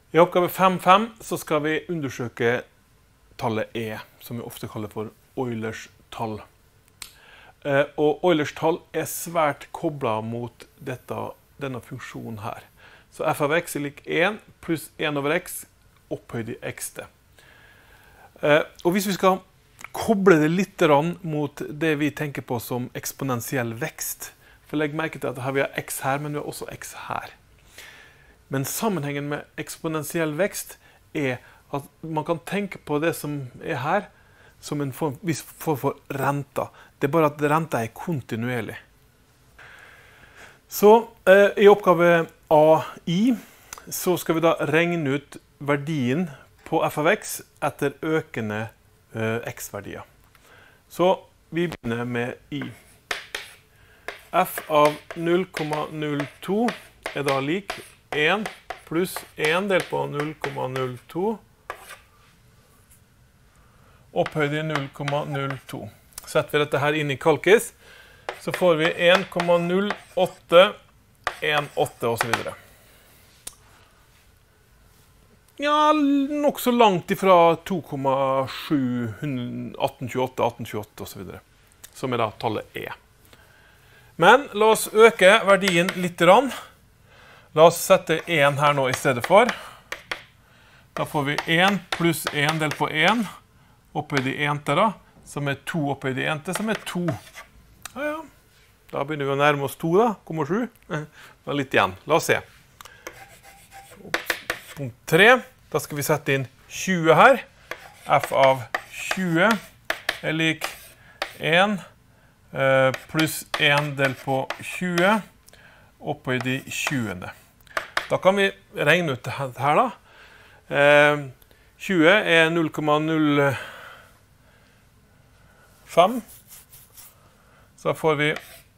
I oppgave 5.5 så skal vi undersøke tallet E, som vi ofte kaller for Eulers tall. Og Eulers tall er svært koblet mot denne funksjonen her. Så f av x er lik 1 pluss 1 over x opphøyd i xt. Og hvis vi skal koble det litt mot det vi tenker på som eksponentiell vekst, for legg merke til at vi har x her, men vi har også x her. Men sammenhengen med eksponentiell vekst er at man kan tenke på det som er her, som en viss form for renta. Det er bare at renta er kontinuerlig. Så i oppgave AI så skal vi da regne ut verdien på f av x etter økende x-verdier. Så vi begynner med I. F av 0,02 er da lik 1 pluss 1 delt på 0,02 opphøyd i 0,02. Setter vi dette her inn i kalkis, så får vi 1,0818 og så videre. Ja, nok så langt ifra 2,7 1828 og så videre, som er da tallet E. Men la oss øke verdien litt. La oss sette 1 her nå i stedet for. Da får vi 1 pluss 1 delt på 1 opphøyd i ente da, som er 2 opphøyd i ente, som er 2. Ja, ja. Da begynner vi å nærme oss 2 da, 0,7. Da litt igjen. La oss se. Punkt 3. Da skal vi sette inn 20 her. F av 20 er lik 1 pluss 1 delt på 20 opphøyd i 20. Da kan vi regne ut det her da. 20 er 0,05. Så får vi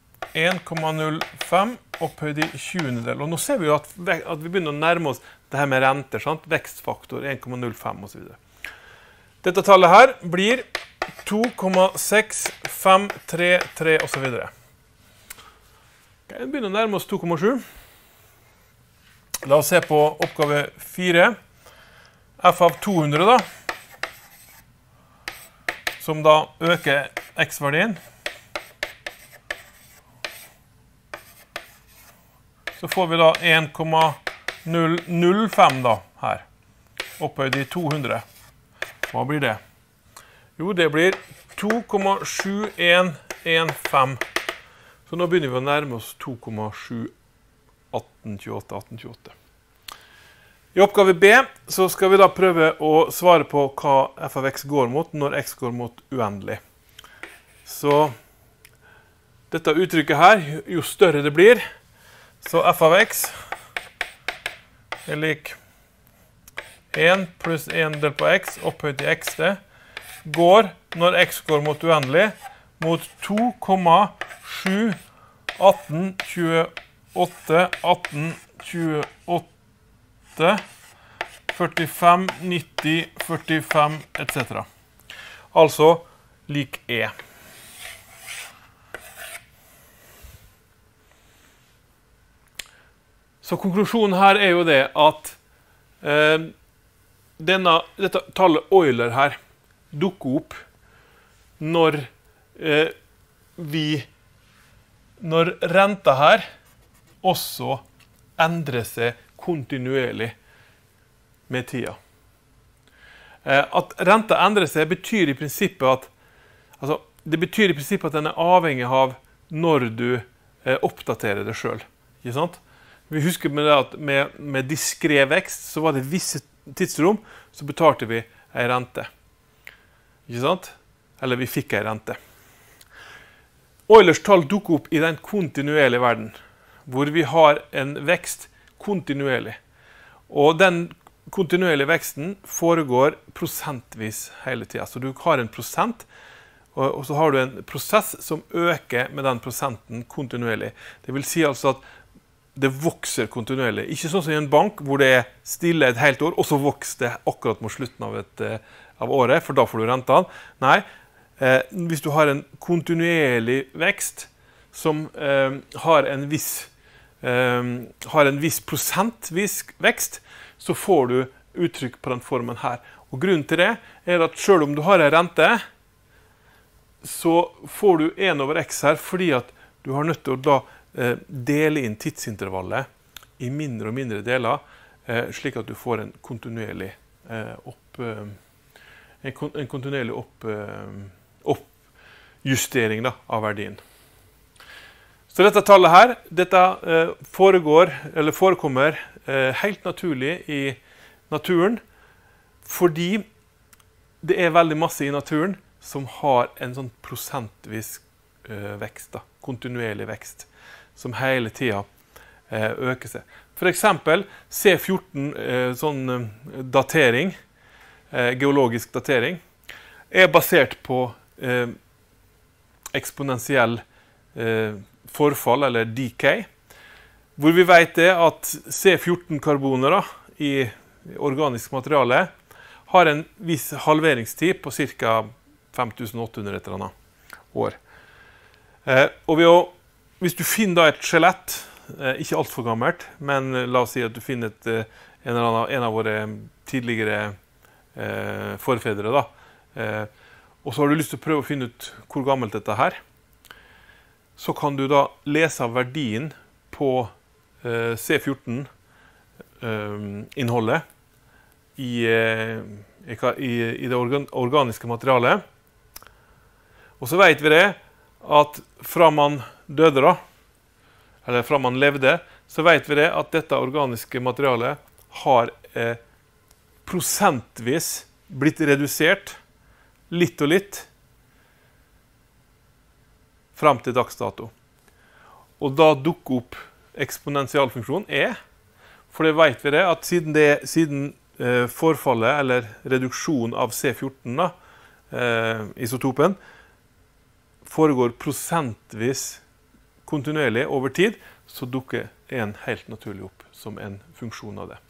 1,05 opphøyd i 20. Og nå ser vi jo at vi begynner å nærme oss det her med renter, sant? Vekstfaktor 1,05 og så videre. Dette tallet her blir 2,6533 og så videre. Vi begynner å nærme oss 2,7. La oss se på oppgave 4. F av 200 da, som da øker x-verdien. Så får vi da 1,005 da, her, opphøyd i 200. Hva blir det? Jo, det blir 2,7115. Så nå begynner vi å nærme oss 2,71828. I oppgave B så skal vi da prøve å svare på hva f av x går mot når x går mot uendelig. Så dette uttrykket her, jo større det blir, så f av x er lik 1 pluss 1 delt på x opphøyd i xt går, når x går mot uendelig, mot 2,71828 45, 90, 45, etc. Altså lik E. Så konklusjonen her er jo det at dette tallet Euler her dukker opp når renta her også endrer seg kontinuerlig med tida. At renta endrer seg betyr i prinsippet at den er avhengig av når du oppdaterer det selv. Ikke sant? Vi husker med det at med diskret vekst så var det visse tidsrom så betalte vi en rente. Ikke sant? Eller vi fikk en rente. Eulers tall dukker opp i den kontinuerlige verden, hvor vi har en vekst kontinuerlig. Og den kontinuerlige veksten foregår prosentvis hele tiden. Så du har en prosent, og så har du en prosess som øker med den prosenten kontinuerlig. Det vil si altså at det vokser kontinuerlig. Ikke sånn som i en bank, hvor det er stille et helt år, og så vokser det akkurat mot slutten av året, for da får du rentene. Nei, hvis du har en kontinuerlig vekst som har en viss prosentvis vekst, så får du uttrykk på den formen her. Og grunnen til det er at selv om du har en rente, så får du 1 over x her, fordi at du har nødt til å da dele inn tidsintervallet i mindre og mindre deler, slik at du får en kontinuerlig oppjustering av verdien. Så dette tallet her, dette forekommer helt naturlig i naturen, fordi det er veldig masse i naturen som har en sånn prosentvis vekst, kontinuerlig vekst, som hele tiden øker seg. For eksempel C14, sånn datering, geologisk datering, er basert på eksponentiell forfall, eller decay, hvor vi vet det at C14-karboner i organisk materiale har en viss halveringstid på ca. 5800 et eller annet år. Og hvis du finner da et skjelett, ikke alt for gammelt, men la oss si at du finner en av våre tidligere forfedre da, og så har du lyst til å prøve å finne ut hvor gammelt dette her, så kan du da lese verdien på C14-innholdet i det organiske materialet. Og så vet vi det at fra man døde da, eller fra man levde, så vet vi det at dette organiske materialet har prosentvis blitt redusert litt og litt frem til dagsdato. Og da dukker opp eksponentialfunksjonen E, for det vet vi det at siden forfallet eller reduksjon av C14 da, isotopen, foregår prosentvis kontinuerlig over tid, så dukker en helt naturlig opp som en funksjon av det.